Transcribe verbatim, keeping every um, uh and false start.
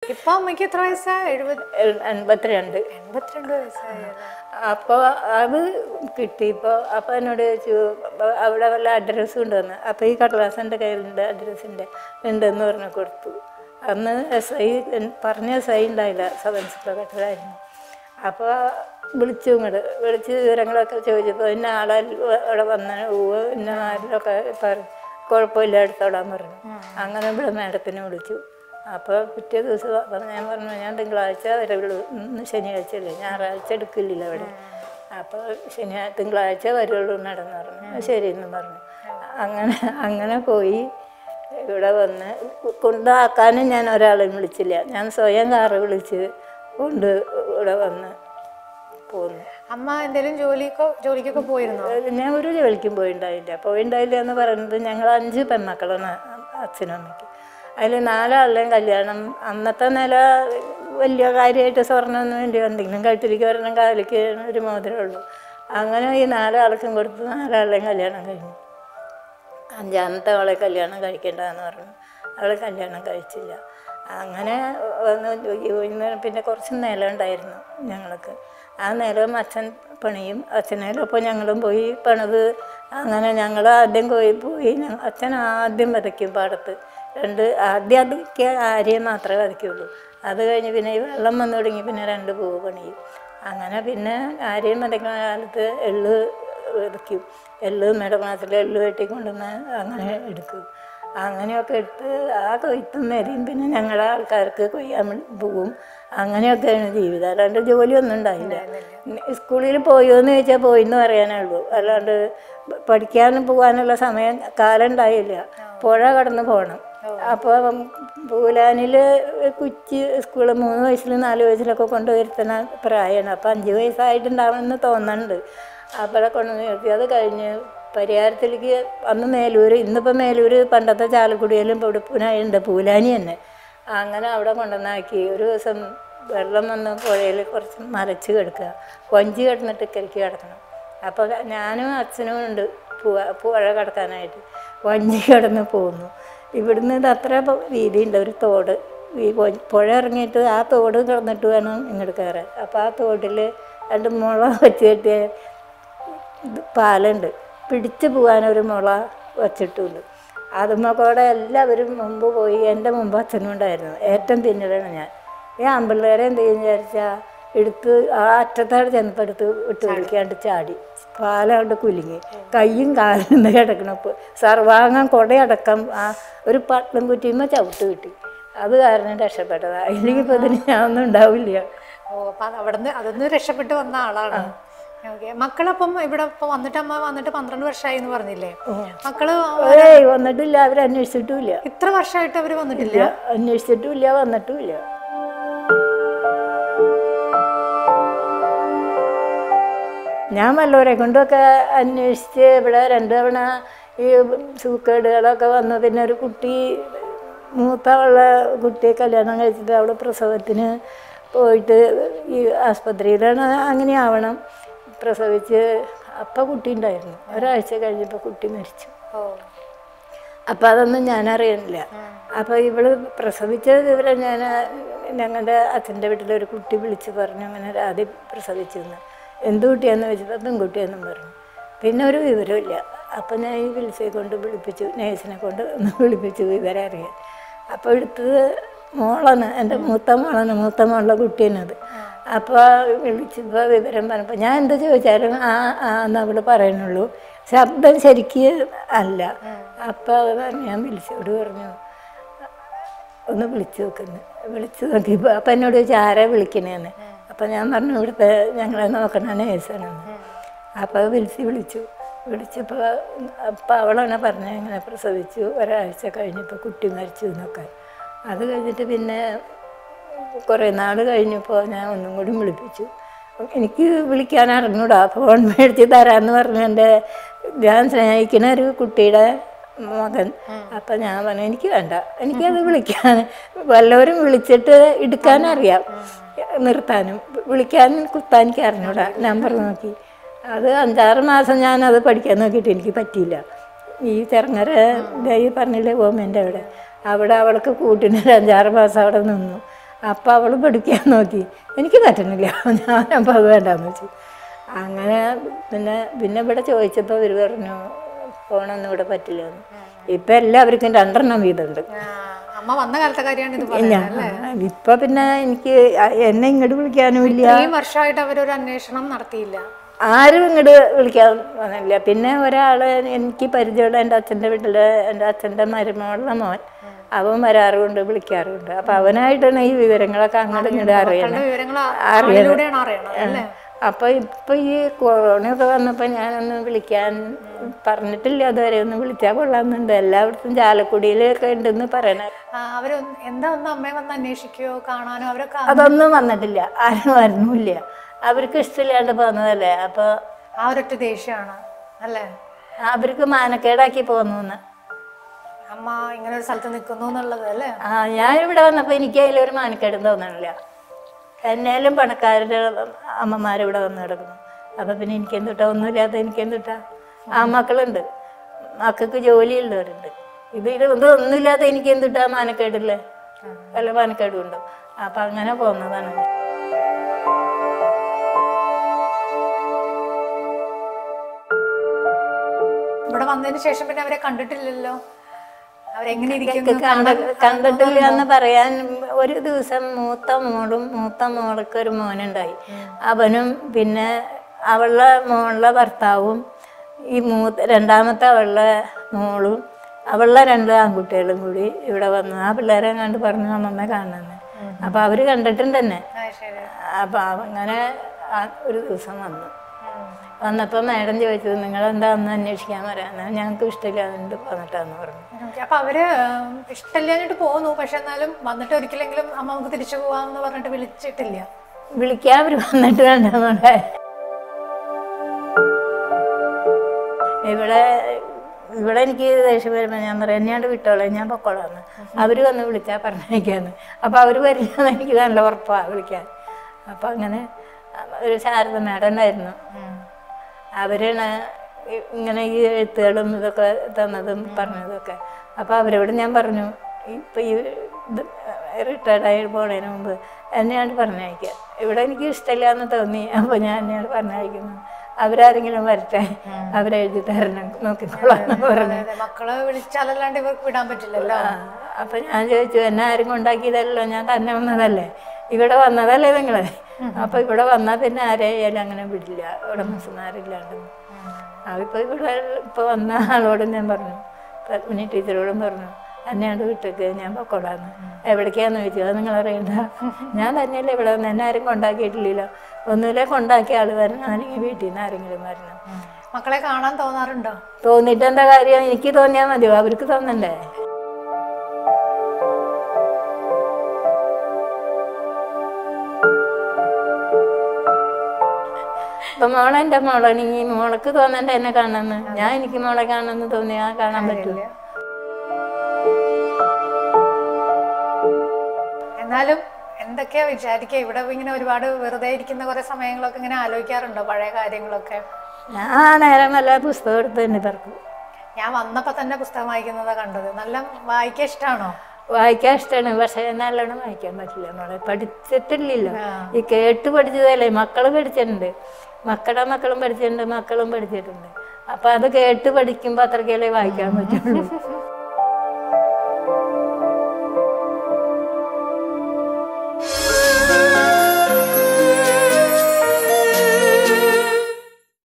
ഇപ്പൊ അമ്മയ്ക്ക് എത്ര വയസ്സായി? എഴുപത് എൺപത്തിരണ്ട് എൺപത്തിരണ്ട് വയസ്സായി. അപ്പോൾ അത് കിട്ടിയപ്പോൾ അപ്പോൾ എന്നോട് ചോദിച്ചു അവിടെ വല്ല അഡ്രസ്സും ഉണ്ടെന്ന്. അപ്പോൾ ഈ കടലാസിൻ്റെ കയ്യിലുണ്ട്, അഡ്രസ്സിൻ്റെ ഉണ്ടെന്ന് പറഞ്ഞ് കൊടുത്തു. അന്ന് എസ് ഐ പറഞ്ഞ എസ് ഐ ഉണ്ടായില്ല, സബ് ഇൻസ്പെക്ടറായിരുന്നു. അപ്പോൾ വിളിച്ചു, ഇങ്ങോട്ട് വിളിച്ച് വിവരങ്ങളൊക്കെ ചോദിച്ചപ്പോൾ ഇന്ന ആളെ അവിടെ വന്ന ഊവ് ഇന്ന ആരിലൊക്കെ പറഞ്ഞു കുഴപ്പമില്ല എടുത്തോളാൻ പറഞ്ഞു. അങ്ങനെ ഇവിടെ മാഡത്തിനെ വിളിച്ചു. അപ്പോൾ പിറ്റേ ദിവസം പറഞ്ഞു, ഞാൻ പറഞ്ഞു ഞാൻ തിങ്കളാഴ്ച വരെ ഉള്ളൂ, ഇന്ന് ശനിയാഴ്ച അല്ലേ, ഞായറാഴ്ച എടുക്കില്ല അവിടെ. അപ്പോൾ ശനിയാ തിങ്കളാഴ്ച വരുള്ളൂ നടന്ന് പറഞ്ഞു. ശരിയെന്ന് പറഞ്ഞു. അങ്ങനെ അങ്ങനെ പോയി ഇവിടെ വന്ന് കൊണ്ടാക്കാനും ഞാൻ ഒരാളെയും വിളിച്ചില്ല, ഞാൻ സ്വയം കാറ് വിളിച്ച് കൊണ്ട് ഇവിടെ വന്ന് പോന്നു. അമ്മ എന്തെങ്കിലും ജോലിക്കോ ജോലിക്കൊക്കെ പോയിരുന്നോ? ഞാൻ ഒരു ജോലിക്കും പോയിണ്ടായില്ല. പോയിണ്ടായില്ല എന്ന് പറയുന്നത് ഞങ്ങൾ അഞ്ച് പെൺമക്കളാണ് അച്ഛനും അമ്മയ്ക്ക്. അതിൽ നാലാളുടെയും കല്യാണം അന്നത്തെ നില വലിയ കാര്യമായിട്ട് സ്വർണ്ണമൊന്നും വേണ്ടി എന്തെങ്കിലും കഴുത്തിലേക്ക് വരണം, കാലിക്ക് ഒരു മോതിരമേ ഉള്ളൂ. അങ്ങനെ ഈ നാലാൾക്കും കൊടുത്ത് നാലാളുടെയും കല്യാണം കഴിഞ്ഞു. അഞ്ചാമത്തെ അവളെ കല്യാണം കഴിക്കേണ്ടതെന്ന് പറഞ്ഞു. അവൾ കല്യാണം കഴിച്ചില്ല. അങ്ങനെ വന്ന് പിന്നെ കുറച്ച് നിലം ഉണ്ടായിരുന്നു ഞങ്ങൾക്ക്. ആ നിലം അച്ഛൻ പണിയും, അച്ഛനേലൊപ്പം ഞങ്ങളും പോയി പണിത്. അങ്ങനെ ഞങ്ങൾ ആദ്യം പോയി പോയി അച്ഛൻ ആദ്യം വിതയ്ക്കും പാടത്ത്. രണ്ട് ആദ്യം അതൊക്കെ ആര്യയെ മാത്രമേ വിതയ്ക്കുള്ളൂ. അത് കഴിഞ്ഞ് പിന്നെ ഈ വെള്ളം വന്നു തുടങ്ങി പിന്നെ രണ്ട് പൂവ് പണിയും. അങ്ങനെ പിന്നെ ആര്യയും വിതയ്ക്കുന്ന കാലത്ത് എള്ള് വിതയ്ക്കും. എള്ള് മെടമാസത്തിൽ എള്ള് വെട്ടിക്കൊണ്ടുവന്ന് അങ്ങനെ എടുക്കും. അങ്ങനെയൊക്കെ എടുത്ത് ആ കൊയ്ത്തും വരെയും പിന്നെ ഞങ്ങളുടെ ആൾക്കാർക്ക് കൊയ്യാൻ പോവും. അങ്ങനെയൊക്കെയാണ് ജീവിതം. അല്ലാണ്ട് ജോലിയൊന്നും ഉണ്ടായില്ല. സ്കൂളിൽ പോയോ എന്ന് ചോദിച്ചാൽ പോയിന്ന് പറയാനേ ഉള്ളൂ. അല്ലാണ്ട് പഠിക്കാനും പോകാനുള്ള സമയം കാലം ഉണ്ടായില്ല. പുഴ കടന്ന് പോകണം. അപ്പോൾ പൂലാനിൽ കുച്ചി സ്കൂളിൽ മൂന്ന് വയസ്സിൽ നാല് വയസ്സിലൊക്കെ കൊണ്ടുവരുത്തുന്ന പ്രായമാണ്. അപ്പോൾ അഞ്ച് വയസ്സായിട്ടുണ്ടാവുമെന്ന് തോന്നുന്നുണ്ട്. അവിടെ കൊണ്ടുവന്ന് നിർത്തി. അത് കഴിഞ്ഞ് പരിഹാരത്തിലേക്ക് അന്ന് മേലൂർ, ഇന്നിപ്പോൾ മേലൂർ പണ്ടത്തെ ചാലക്കുടിയിലും പൊടുപ്പുനായുണ്ട് പൂലാനി തന്നെ. അങ്ങനെ അവിടെ കൊണ്ടുവന്നാക്കി. ഒരു ദിവസം വെള്ളം വന്ന് പുഴയിൽ കുറച്ച് മരച്ച് കിടക്കുക, കൊഞ്ചി കിടന്നിട്ട് ഇക്കരിക്ക് കിടക്കണം. അപ്പോൾ ഞാനും അച്ഛനും ഉണ്ട് പുഴ പുഴ കിടക്കാനായിട്ട്. കൊഞ്ചി കിടന്ന് പോന്നു. ഇവിടുന്ന് ഇത് അത്ര വീതിയുണ്ട് ഒരു തോട്. ഈ പുഴ ഇറങ്ങിയിട്ട് ആ തോട് കിടന്നിട്ട് വേണം ഇങ്ങോട്ട് കയറാൻ. അപ്പോൾ ആ തോട്ടിൽ രണ്ട് മുള വെച്ച് കെട്ടിയ പാലുണ്ട്, പിടിച്ച് പോകാനൊരു മുള വച്ചിട്ടുണ്ട്. അതുമ്മക്കൂടെ എല്ലാവരും മുമ്പ് പോയി. എൻ്റെ മുമ്പ് അച്ഛനും ഉണ്ടായിരുന്നു. ഏറ്റവും പിന്നിലാണ് ഞാൻ. ഈ ആമ്പിള്ളേരെ എന്ത് ചെയ്യുന്ന വിചാരിച്ചാൽ എടുത്ത് ആ അറ്റത്തോടെ ചെന്നപ്പോൾ എടുത്ത് ഇട്ട് കളിക്കാണ്ട് ചാടി പാലാണ്ട് കുലുങ്ങി കയ്യും കാലിൽ നിന്ന് കിടക്കണപ്പോൾ സർവാംഗം കൊടയടക്കം ആ ഒരു പട്ടം കുറ്റിയുമ്പോൾ ചവിട്ട് കിട്ടി. അത് കാരണം രക്ഷപ്പെട്ടതാണ്. ഇല്ലെങ്കിൽ ഇപ്പോൾ ഇതിന് ഞാൻ ഒന്നും ഉണ്ടാവില്ല. ഓ, അപ്പം അവിടുന്ന് അതൊന്ന് രക്ഷപ്പെട്ട് വന്ന ആളാണ്. ഓക്കെ. മക്കളപ്പം ഇവിടെ ഇപ്പൊ വന്നിട്ട് അമ്മ വന്നിട്ട് പന്ത്രണ്ട് വർഷമായി എന്ന് പറഞ്ഞില്ലേ? മക്കള് ഏയ് വന്നിട്ടില്ല. അവർ അന്വേഷിച്ചിട്ടുമില്ല. ഇത്ര വർഷമായിട്ട് അവർ വന്നിട്ടില്ല? അന്വേഷിച്ചിട്ടുമില്ല, വന്നിട്ടുമില്ല. ഞാൻ വല്ലവരെ കൊണ്ടൊക്കെ അന്വേഷിച്ച് ഇവിടെ രണ്ട് തവണ ഈ സൂക്കേടുകളൊക്കെ വന്നു. പിന്നെ ഒരു കുട്ടി മൂത്തുള്ള കുട്ടിയെ കല്യാണം കഴിച്ചിട്ട് അവൾ പ്രസവത്തിന് പോയിട്ട് ഈ ആസ്പത്രിയിലാണ്. അങ്ങനെ ആവണം പ്രസവിച്ച്. അപ്പം കുട്ടി ഉണ്ടായിരുന്നു. ഒരാഴ്ച കഴിഞ്ഞപ്പോൾ കുട്ടി മരിച്ചു. അപ്പം അതൊന്നും ഞാനറിയണില്ല. അപ്പോൾ ഇവള് പ്രസവിച്ച വിവരം ഞാൻ ഞങ്ങളുടെ അച്ഛൻ്റെ വീട്ടിലൊരു കുട്ടി വിളിച്ച് പറഞ്ഞു അങ്ങനെ ആദ്യം പ്രസവിച്ചെന്ന്. എന്ത് കുട്ടിയാന്ന് വെച്ചപ്പോൾ പെൺകുട്ടിയെന്നും പറഞ്ഞു. പിന്നെ ഒരു വിവരമില്ല. അപ്പം ഞാൻ ഈ വിളിച്ചെ കൊണ്ട് വിളിപ്പിച്ചു, നേഴ്സിനെ കൊണ്ട് ഒന്ന് വിളിപ്പിച്ചു വിവരം അറിയാൻ. അപ്പോൾ എടുത്തത് മോളാണ്, എൻ്റെ മൂത്ത മോളാണ്, മൂത്ത മോളുടെ കുട്ടീനത്. അപ്പോൾ വിളിച്ചപ്പോൾ വിവരം പറഞ്ഞപ്പോൾ ഞാൻ എന്ത് ചോദിച്ചാലും ആ ആ എന്ന് അവള് പറയുന്നുള്ളൂ. ശബ്ദം ശരിക്ക് അല്ല. അപ്പോൾ ഞാൻ വിളിച്ചോട് പറഞ്ഞു ഒന്ന് വിളിച്ചു നോക്കുന്നു. വിളിച്ചു നോക്കിയപ്പോൾ അപ്പം എന്നോട് ചോദിച്ചാൽ ആരാ വിളിക്കണേന്ന്. അപ്പം ഞാൻ പറഞ്ഞു ഇവിടുത്തെ ഞങ്ങളെ നോക്കണ നേഴ്സാണെന്ന്. അപ്പോൾ വിളിച്ച് വിളിച്ചു വിളിച്ചപ്പോൾ അപ്പം അവളാണ് പറഞ്ഞത് ഇങ്ങനെ പ്രസവിച്ചു ഒരാഴ്ച കഴിഞ്ഞപ്പോൾ കുട്ടി മരിച്ചു എന്നൊക്കെ. അത് കഴിഞ്ഞിട്ട് പിന്നെ കുറേ നാൾ കഴിഞ്ഞപ്പോൾ ഞാൻ ഒന്നും കൂടി വിളിപ്പിച്ചു. എനിക്ക് വിളിക്കാൻ അറിഞ്ഞൂടാ, ഫോൺ മേടിച്ച് തരാമെന്ന് പറഞ്ഞു എൻ്റെ ഞാൻ സ്നേഹിക്കുന്ന ഒരു കുട്ടിയുടെ മകൻ. അപ്പം ഞാൻ പറഞ്ഞു എനിക്ക് വേണ്ട, എനിക്കത് വിളിക്കാൻ വല്ലവരും വിളിച്ചിട്ട് എടുക്കാനറിയാം, നിർത്താനും വിളിക്കാനും കുത്താൻ എനിക്ക് അറിഞ്ഞൂടാ. നമ്പർ നോക്കി അത് അഞ്ചാറ് മാസം ഞാനത് പഠിക്കാൻ നോക്കിയിട്ട് എനിക്ക് പറ്റിയില്ല. ഈ ചെറുങ്ങര ഈ പറഞ്ഞില്ലേ ഗവൺമെൻറ് അവിടെ അവിടെ അവൾക്ക് കൂട്ടിനൊരു അഞ്ചാറ് മാസം അവിടെ നിന്നു. അപ്പം അവൾ പഠിക്കാൻ നോക്കി, എനിക്ക് പറ്റണില്ല, ഞാനപ്പോൾ അത് വേണ്ടാന്ന് വെച്ചു. അങ്ങനെ പിന്നെ പിന്നെ ഇവിടെ ചോദിച്ചപ്പോൾ ഇവർ പറഞ്ഞു ഫോണൊന്നും ഇവിടെ പറ്റില്ലെന്ന്. ഇപ്പം എല്ലാവർക്കും രണ്ടെണ്ണം വീതമുണ്ട്. അമ്മ വന്ന കാലത്തെ കാര്യമാണ്. ഇപ്പം പിന്നെ എനിക്ക് എന്നെ ഇങ്ങോട്ട് വിളിക്കാനും ഇല്ല. ഈ വർഷമായിട്ട് അവരൊരു അന്വേഷണം നടത്തിയില്ല, ആരും ഇങ്ങോട്ട് വിളിക്കാൻ വന്നില്ല. പിന്നെ ഒരാൾ എനിക്ക് പരിചയമുള്ള എൻ്റെ അച്ഛൻ്റെ വീട്ടിൽ എൻ്റെ അച്ഛൻ്റെ മരുമകളുടെ മോൻ, അവൻ വരാറുമുണ്ട്, വിളിക്കാറുമുണ്ട്. അപ്പം അവനായിട്ടാണ് ഈ വിവരങ്ങളൊക്കെ അങ്ങോട്ട് ഇങ്ങോട്ട് അറിയണം അറിയണം അപ്പോൾ ഇപ്പം ഈ കൊറോണയൊക്കെ വന്നപ്പോൾ ഞാനൊന്ന് വിളിക്കാൻ പറഞ്ഞിട്ടില്ല അതുവരെ. ഒന്ന് വിളിച്ചാൽ കൊള്ളാമെന്നുണ്ട്. എല്ലായിടത്തും ചാലക്കുടിയിലൊക്കെ ഉണ്ടെന്ന് പറയണ. അവർ എന്താ ഒന്ന് അമ്മയെ വന്ന് അന്വേഷിക്കുകയോ കാണാനോ അവരൊക്കെ? അതൊന്നും വന്നിട്ടില്ല, ആരും വരുന്നില്ല. അവർക്ക് ഇഷ്ടമില്ലാണ്ട് പോകുന്നതല്ലേ. അപ്പോൾ ആ ഒരൊറ്റ ദേഷ്യമാണ് അല്ലേ? അവർക്ക് മാനക്കേടാക്കി പോകുന്നു അമ്മ ഇങ്ങനെ ഒരു സ്ഥലത്ത് നിൽക്കുന്നു എന്നുള്ളത് അല്ലേ? ആ ഞാൻ ഇവിടെ വന്നപ്പോൾ എനിക്ക് അതിലൊരു മാനക്കേടും തോന്നണില്ല. എന്നാലും പണക്കാരുടെ അമ്മമാരിവിടെ വന്ന് കിടക്കുന്നു. അപ്പം പിന്നെ എനിക്കെന്തുട്ടാ? ഒന്നുമില്ലാത്ത എനിക്കെന്തുട്ടാ? ആ മക്കളുണ്ട്, മക്കൾക്ക് ജോലിയുള്ളവരുണ്ട്. ഇത് ഇത് ഇതൊന്നുമില്ലാത്ത എനിക്കെന്തുട്ടാ മാനക്കേടില്ലേ? വല്ല മാനക്കേടും ഉണ്ടോ? അപ്പം അങ്ങനെ പോകുന്നതാണ്. ഇവിടെ വന്നതിന് ശേഷം പിന്നെ അവരെ കണ്ടിട്ടില്ലല്ലോ. കണ്ടിട്ടില്ല എന്ന് പറയാൻ ഒരു ദിവസം മൂത്ത മോളും മൂത്ത മോൾക്ക് ഒരു മോനുണ്ടായി. അവനും പിന്നെ അവളുടെ മോളുടെ ഭർത്താവും ഈ മൂത്ത രണ്ടാമത്തെ അവളുടെ മോളും അവളുടെ രണ്ട് ആൺകുട്ടികളും കൂടി ഇവിടെ വന്നു. ആ പിള്ളേരെ കണ്ട് പറഞ്ഞു അമ്മമ്മ കാണുന്നത്. അപ്പം അവർ കണ്ടിട്ടുണ്ട് തന്നെ. അപ്പം അങ്ങനെ ഒരു ദിവസം വന്നു. വന്നപ്പോൾ മാഡം ചോദിച്ചത് നിങ്ങളെന്താ ഒന്ന് അന്വേഷിക്കാൻ പറയാനാ? ഞങ്ങൾക്ക് ഇഷ്ടമില്ല അതുകൊണ്ട് വന്നിട്ടാന്ന് പറഞ്ഞു. അപ്പം അവര് ഇഷ്ടമില്ലാഞ്ഞിട്ട് പോന്നു, പക്ഷെ എന്നാലും വന്നിട്ട് ഒരിക്കലെങ്കിലും അമ്മ നമുക്ക് തിരിച്ചു പോവാന്ന് പറഞ്ഞിട്ട് വിളിച്ചിട്ടില്ല. വിളിക്കാൻ അവർ വന്നിട്ട് കണ്ടെന്നുണ്ടെ ഇവിടെ ഇവിടെ എനിക്ക് ദേഷ്യം വരുമ്പോൾ ഞാൻ പറയാം എന്നാണ്ട് വിട്ടോളാം, ഞാൻ പൊക്കോളാന്ന്. അവർ വന്ന് വിളിച്ചാൽ പറഞ്ഞേക്കാന്ന്. അപ്പം അവർ വരില്ലെന്ന് എനിക്ക് നല്ല ഉറപ്പാണ് വിളിക്കാൻ. അപ്പം അങ്ങനെ ഒരു ശാരദ മാഡം ഉണ്ടായിരുന്നു. അവരാണ് ഇങ്ങനെ ഈ എഴുത്തുകളും ഇതൊക്കെ തന്നതും പറഞ്ഞതൊക്കെ. അപ്പോൾ അവരോട് ഞാൻ പറഞ്ഞു ഇപ്പം ഈ ഇത് റിട്ടയർഡായി പോണതിന് മുമ്പ് എന്നെയാണ് പറഞ്ഞയക്കുക. ഇവിടെ എനിക്ക് ഇഷ്ടമില്ല എന്ന് തോന്നി. അപ്പോൾ ഞാൻ എന്നെയാണ് പറഞ്ഞയക്കുന്നു. അവരാരെങ്കിലും വരട്ടെ, അവരെഴുതി തരണം, നോക്കിക്കോളാന്ന് പറഞ്ഞു. മക്കളെ വിളിച്ചാലല്ലാണ്ട് ഇവർക്ക് വിടാൻ പറ്റില്ലല്ലോ. അപ്പം ഞാൻ ചോദിച്ചു എന്നെ ആരും കൊണ്ടാക്കിയതല്ലോ, ഞാൻ തന്നെ വന്നതല്ലേ, ഇവിടെ വന്നതല്ലേ നിങ്ങളെ. അപ്പം ഇവിടെ വന്നാൽ പിന്നെ ആരെയായാലും അങ്ങനെ വിടില്ല, ഉടമസ്ഥന്മാരില്ലാണ്ട്. അതിപ്പോൾ ഇവിടെ ഇപ്പോൾ വന്ന ആളോടും ഞാൻ പറഞ്ഞു, പത്മിനി ടീച്ചറോടും പറഞ്ഞു എന്നെയാണ് വിട്ടേക്ക്, ഞാൻ പൊക്കോളാന്ന്. എവിടേക്കാന്ന് ചോദിച്ചു. അത് നിങ്ങളറിയണ്ട, ഞാൻ തന്നെയല്ലേ ഇവിടെ വന്ന്, എന്നെ ആരും കൊണ്ടാക്കിയിട്ടില്ലല്ലോ. ഒന്നുമില്ലേ കൊണ്ടാക്കിയ ആൾ വരണം, അല്ലെങ്കിൽ വീട്ടിൽ നിന്ന് ആരെങ്കിലും വരണം. മക്കളെ കാണാൻ തോന്നാറുണ്ടോ? തോന്നിയിട്ട് എന്താ കാര്യം? എനിക്ക് തോന്നിയാൽ മതിയോ? അവർക്ക് തോന്നണ്ടേ? ഇപ്പം മോളെ എൻ്റെ മോളാണെങ്കിൽ മോൾക്ക് തോന്നണ്ട എന്നെ കാണുന്നു. ഞാൻ എനിക്ക് മോളെ കാണുമെന്ന് തോന്നിയാൽ കാണാൻ പറ്റൂല. എന്നാലും എന്തൊക്കെയാ വിചാരിക്കുക? ഇവിടെ ഇങ്ങനെ ഒരുപാട് വെറുതെ ഇരിക്കുന്ന കുറെ സമയങ്ങളൊക്കെ ഇങ്ങനെ ആലോചിക്കാറുണ്ടോ പഴയ കാര്യങ്ങളൊക്കെ? ഞാൻ നേരം വല്ല പുസ്തകം എടുത്ത് തന്നെ പറക്കും. ഞാൻ വന്നപ്പോൾ തന്നെ പുസ്തകം വായിക്കുന്നതാ കണ്ടത്. നല്ല വായിക്കാൻ ഇഷ്ടമാണോ? വായിക്കാൻ ഇഷ്ടമാണ്, പക്ഷെ നല്ലോണം വായിക്കാൻ പറ്റില്ല മോളെ. പഠിച്ചിട്ടില്ലല്ലോ. ഈ കേട്ട് പഠിച്ചതല്ലേ. മക്കൾ പഠിച്ചിട്ടുണ്ട്, മക്കളുടെ മക്കളും പഠിച്ചിട്ടുണ്ട്, മക്കളും പഠിച്ചിട്ടുണ്ട്. അപ്പം അത് കേട്ട് പഠിക്കുമ്പോൾ അത്രയ്ക്കല്ലേ വായിക്കാൻ പറ്റുള്ളൂ.